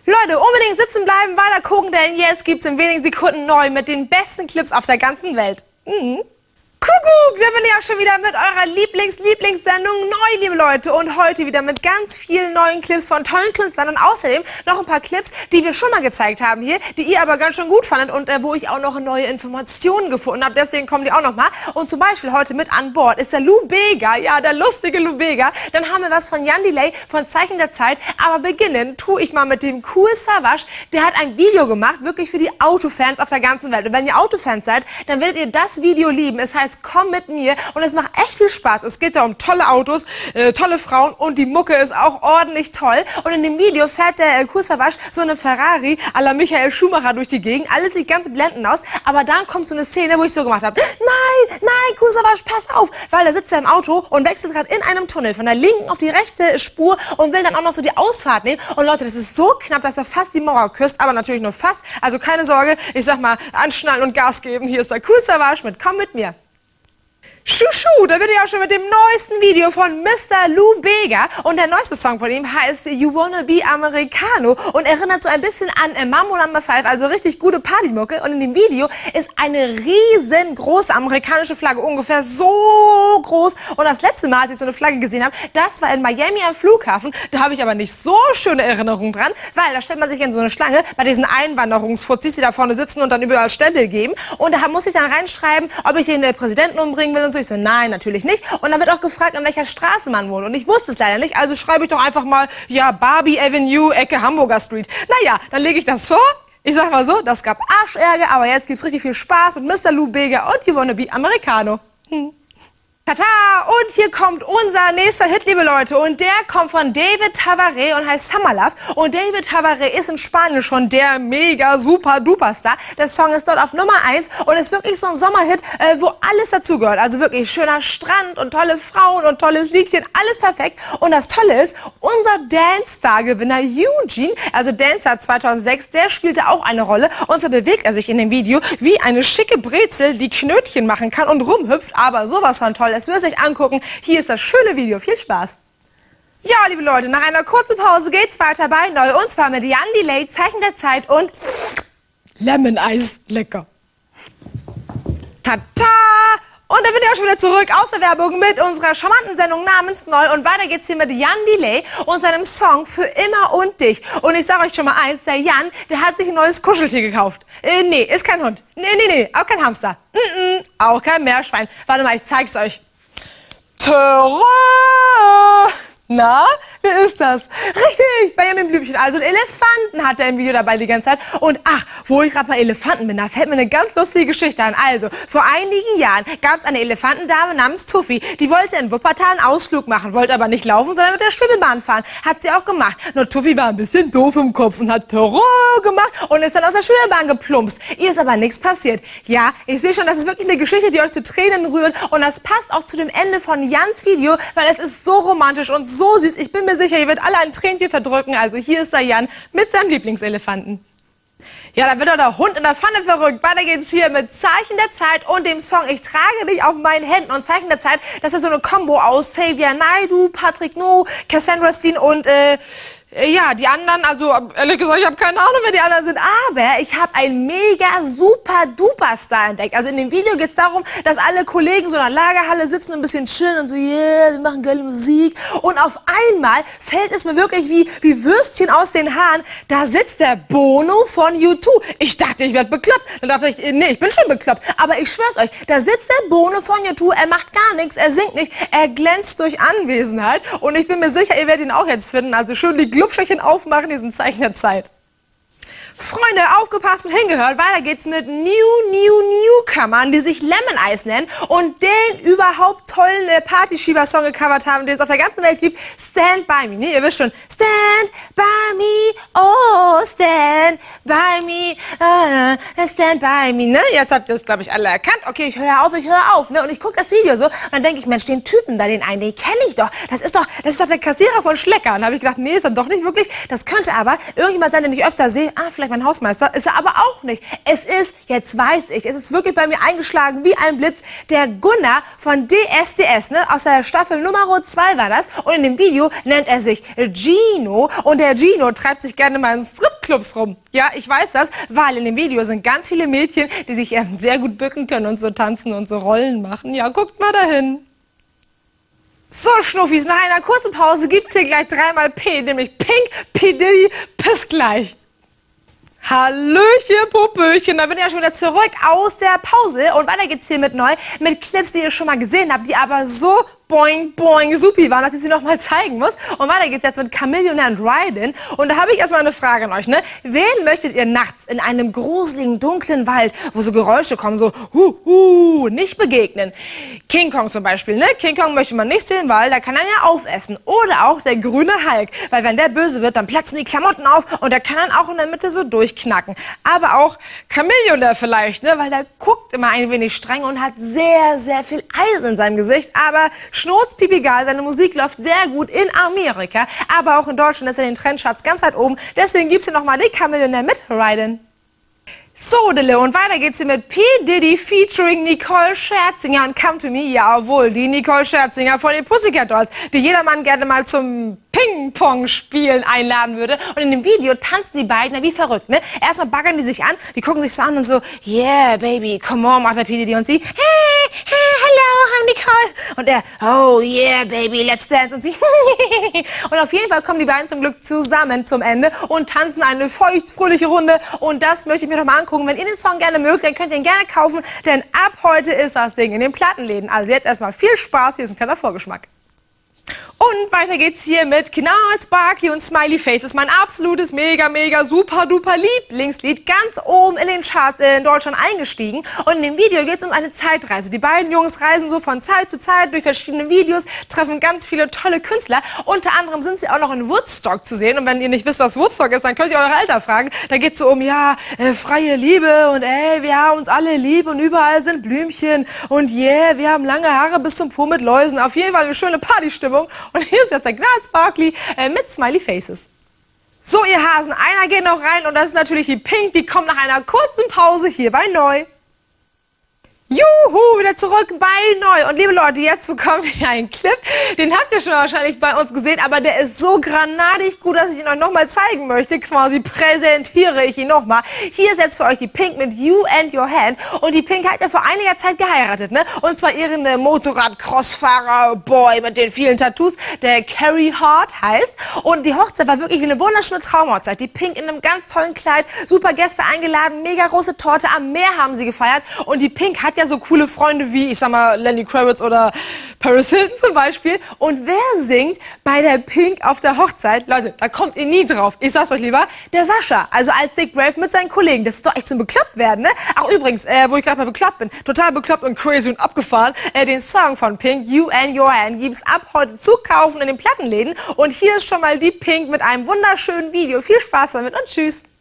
Leute, unbedingt sitzen bleiben, weiter gucken, denn jetzt gibt's in wenigen Sekunden neu mit den besten Clips auf der ganzen Welt. Kuckuck, da bin ich auch schon wieder mit eurer Lieblingssendung neu, liebe Leute. Und heute wieder mit ganz vielen neuen Clips von tollen Künstlern und außerdem noch ein paar Clips, die wir schon mal gezeigt haben hier, die ihr aber ganz schön gut fandet und wo ich auch noch neue Informationen gefunden habe. Deswegen kommen die auch noch mal. Und zum Beispiel heute mit an Bord ist der Lou Bega, ja, der lustige Lou Bega. Dann haben wir was von Jan Delay von Zeichen der Zeit. Aber beginnen tue ich mal mit dem Kool Savas. Der hat ein Video gemacht, wirklich für die Autofans auf der ganzen Welt. Und wenn ihr Autofans seid, dann werdet ihr das Video lieben. Es heißt Komm mit mir und es macht echt viel Spaß. Es geht da um tolle Autos, tolle Frauen und die Mucke ist auch ordentlich toll. Und in dem Video fährt der Kool Savas so eine Ferrari à la Michael Schumacher durch die Gegend. Alles sieht ganz blendend aus, aber dann kommt so eine Szene, wo ich so gemacht habe, nein, Kool Savas, pass auf, weil da sitzt er im Auto und wechselt gerade in einem Tunnel von der linken auf die rechte Spur und will dann auch noch so die Ausfahrt nehmen. Und Leute, das ist so knapp, dass er fast die Mauer küsst, aber natürlich nur fast. Also keine Sorge, ich sag mal, anschnallen und Gas geben. Hier ist der Kool Savas mit Komm mit mir. Schuschu, da bin ich auch schon mit dem neuesten Video von Mr. Lou Bega und der neueste Song von ihm heißt You Wanna Be Americano und erinnert so ein bisschen an Mambo No. 5, also richtig gute Partymucke. Und in dem Video ist eine riesengroße amerikanische Flagge, ungefähr so groß. Und das letzte Mal, als ich so eine Flagge gesehen habe, das war in Miami am Flughafen. Da habe ich aber nicht so schöne Erinnerungen dran, weil da stellt man sich in so eine Schlange bei diesen Einwanderungsfuzis, die da vorne sitzen und dann überall Stempel geben. Und da muss ich dann reinschreiben, ob ich den Präsidenten umbringen will. Ich so, nein, natürlich nicht. Und dann wird auch gefragt, an welcher Straße man wohnt. Und ich wusste es leider nicht, also schreibe ich doch einfach mal, ja, Barbie Avenue, Ecke Hamburger Street. Naja, dann lege ich das vor. Ich sag mal so, das gab Arschärger, aber jetzt gibt's richtig viel Spaß mit Mr. Lou Bega und You Wanna Be Americano. Tata! Und hier kommt unser nächster Hit, liebe Leute. Und der kommt von David Tavaré und heißt Summer Love. Und David Tavaré ist in Spanien schon der mega super duper Star. Der Song ist dort auf Nummer 1 und ist wirklich so ein Sommerhit, wo alles dazugehört. Also wirklich schöner Strand und tolle Frauen und tolles Liedchen, alles perfekt. Und das Tolle ist, unser Dance-Star-Gewinner Eugene, also Dancer 2006, der spielte auch eine Rolle. Und so bewegt er sich in dem Video wie eine schicke Brezel, die Knötchen machen kann und rumhüpft. Aber sowas von toll. Das müsst ihr euch angucken. Hier ist das schöne Video. Viel Spaß. Ja, liebe Leute, nach einer kurzen Pause geht's weiter bei Neu. Und zwar mit Jan Delay, Zeichen der Zeit und Lemon Eis. Lecker. Tata! Und dann bin ich auch schon wieder zurück aus der Werbung mit unserer charmanten Sendung namens Neu. Und weiter geht's hier mit Jan Delay und seinem Song Für immer und dich. Und ich sage euch schon mal eins, der Jan, der hat sich ein neues Kuscheltier gekauft. Nee, ist kein Hund. Nee, auch kein Hamster. Auch kein Meerschwein. Warte mal, ich zeig's euch. Terror! Na, wer ist das? Richtig, Benjamin Blümchen. Also einen Elefanten hat er im Video dabei die ganze Zeit. Und ach, wo ich gerade bei Elefanten bin, da fällt mir eine ganz lustige Geschichte an. Also, vor einigen Jahren gab es eine Elefantendame namens Tuffy. Die wollte in Wuppertal einen Ausflug machen, wollte aber nicht laufen, sondern mit der Schwimmelbahn fahren. Hat sie auch gemacht. Nur Tuffy war ein bisschen doof im Kopf und hat Terror gemacht und ist dann aus der Schwimmelbahn geplumpst. Ihr ist aber nichts passiert. Ja, ich sehe schon, das ist wirklich eine Geschichte, die euch zu Tränen rührt. Und das passt auch zu dem Ende von Jans Video, weil es ist so romantisch und so süß. Ich bin mir sicher, ihr werdet alle ein Tränchen verdrücken. Also hier ist der Jan mit seinem Lieblingselefanten. Ja, da wird doch der Hund in der Pfanne verrückt. Weiter geht's hier mit Zeichen der Zeit und dem Song Ich trage dich auf meinen Händen. Und Zeichen der Zeit, das ist so eine Kombo aus Xavier Naidoo, Patrick No, Cassandra Steen und ja, die anderen, also ehrlich gesagt, ich habe keine Ahnung, wer die anderen sind, aber ich habe einen mega super duper Star entdeckt. Also in dem Video geht es darum, dass alle Kollegen so in einer Lagerhalle sitzen und ein bisschen chillen und so, yeah, wir machen geile Musik. Und auf einmal fällt es mir wirklich wie Würstchen aus den Haaren, da sitzt der Bono von U2. Ich dachte, ich werde bekloppt. Dann dachte ich, nee, ich bin schon bekloppt. Aber ich schwör's euch, da sitzt der Bono von U2, er macht gar nichts, er singt nicht, er glänzt durch Anwesenheit. Und ich bin mir sicher, ihr werdet ihn auch jetzt finden. Also schön die Glubscherchen aufmachen, diesen Zeichen der Zeit. Freunde, aufgepasst und hingehört. Weiter geht's mit Newcomern, die sich Lemon Eis nennen und den überhaupt tollen Partyschieber-Song gecovert haben, den es auf der ganzen Welt gibt. Stand by me, ne? Ihr wisst schon. Stand by me, oh, stand by me, stand by me, ne? Jetzt habt ihr es, glaube ich, alle erkannt. Okay, ich höre auf, ne? Und ich gucke das Video so und dann denke ich, Mensch, den Typen da, den einen, den kenne ich doch. Das ist doch der Kassierer von Schlecker. Und dann habe ich gedacht, nee, ist er doch nicht wirklich. Das könnte aber irgendjemand sein, den ich öfter sehe. Ah, vielleicht mein Hausmeister, ist er aber auch nicht. Es ist, jetzt weiß ich, es ist wirklich bei mir eingeschlagen wie ein Blitz, der Gunnar von DSDS, ne? Aus der Staffel Nummer 2 war das. Und in dem Video nennt er sich Gino. Und der Gino treibt sich gerne mal ins Strip Stripclubs rum. Ja, ich weiß das, weil in dem Video sind ganz viele Mädchen, die sich sehr gut bücken können und so tanzen und so Rollen machen. Ja, guckt mal dahin. So, Schnuffis, nach einer kurzen Pause gibt's hier gleich dreimal P, nämlich Pink, P. Diddy, bis gleich. Hallöchen, Popöchen, da bin ich ja schon wieder zurück aus der Pause und weiter geht's hier mit Clips, die ihr schon mal gesehen habt, die aber so boing, boing, supi waren, dass ich sie noch mal zeigen muss. Und weiter geht's jetzt mit Chamillionaire und Ryden. Und da habe ich erstmal eine Frage an euch, ne? Wen möchtet ihr nachts in einem gruseligen, dunklen Wald, wo so Geräusche kommen, so nicht begegnen? King Kong zum Beispiel, ne? King Kong möchte man nicht sehen, weil da kann er ja aufessen. Oder auch der grüne Hulk, weil wenn der böse wird, dann platzen die Klamotten auf und der kann dann auch in der Mitte so durchknacken. Aber auch Chamillionaire vielleicht, ne? Weil der guckt immer ein wenig streng und hat sehr, sehr viel Eisen in seinem Gesicht, aber schnurzpipigal, seine Musik läuft sehr gut in Amerika, aber auch in Deutschland ist er in den Trendcharts ganz weit oben. Deswegen gibt's hier nochmal den Chamillionaire mit Ryden. So, Dille, und weiter geht's hier mit P. Diddy featuring Nicole Scherzinger und Come to Me. Jawohl, die Nicole Scherzinger von den Pussycat Dolls, die jedermann gerne mal zum Ping-Pong-Spielen einladen würde. Und in dem Video tanzen die beiden wie verrückt, ne? Erstmal baggern die sich an, die gucken sich so an und so, yeah, baby, come on, macht der P. Diddy und sie, hey, hello, I'm Nicole. Und er, oh yeah, baby, let's dance. Und sie, und auf jeden Fall kommen die beiden zum Glück zusammen zum Ende und tanzen eine feuchtfröhliche Runde. Und das möchte ich mir noch mal angucken. Wenn ihr den Song gerne mögt, dann könnt ihr ihn gerne kaufen, denn ab heute ist das Ding in den Plattenläden. Also jetzt erstmal viel Spaß, hier ist ein kleiner Vorgeschmack. Und weiter geht's hier mit Gnarls, Barkley und Smiley Face. Das ist mein absolutes mega super duper Lieblingslied. Ganz oben in den Charts in Deutschland eingestiegen. Und in dem Video geht's um eine Zeitreise. Die beiden Jungs reisen so von Zeit zu Zeit durch verschiedene Videos, treffen ganz viele tolle Künstler. Unter anderem sind sie auch noch in Woodstock zu sehen. Und wenn ihr nicht wisst, was Woodstock ist, dann könnt ihr eure Eltern fragen. Da geht's so um, ja, freie Liebe und ey, wir haben uns alle lieb und überall sind Blümchen. Und yeah, wir haben lange Haare bis zum Po mit Läusen. Auf jeden Fall eine schöne Partystimmung. Und hier ist jetzt der Gnarls Barkley mit Smiley Faces. So, ihr Hasen, einer geht noch rein und das ist natürlich die Pink, die kommt nach einer kurzen Pause hier bei Neu. Juhu, wieder zurück bei Neu. Und liebe Leute, jetzt bekommt ihr einen Clip. Den habt ihr schon wahrscheinlich bei uns gesehen, aber der ist so granatig gut, dass ich ihn euch nochmal zeigen möchte. Quasi präsentiere ich ihn nochmal. Hier ist jetzt für euch die Pink mit You and Your Hand. Und die Pink hat ja vor einiger Zeit geheiratet, ne? Und zwar ihren Motorrad-Crossfahrer-Boy mit den vielen Tattoos, der Carrie Hart heißt. Und die Hochzeit war wirklich wie eine wunderschöne Traumhochzeit. Die Pink in einem ganz tollen Kleid, super Gäste eingeladen, mega große Torte, am Meer haben sie gefeiert. Und die Pink hat ja so coole Freunde wie, ich sag mal, Lenny Kravitz oder Paris Hilton zum Beispiel. Und wer singt bei der Pink auf der Hochzeit? Leute, da kommt ihr nie drauf. Ich sag's euch lieber, der Sascha. Also als Dick Brave mit seinen Kollegen. Das ist doch echt zum bekloppt werden, ne? Ach übrigens, wo ich gerade mal bekloppt bin, total bekloppt und crazy und abgefahren, den Song von Pink, You and Your Hand, gibt's ab heute zu kaufen in den Plattenläden. Und hier ist schon mal die Pink mit einem wunderschönen Video. Viel Spaß damit und tschüss.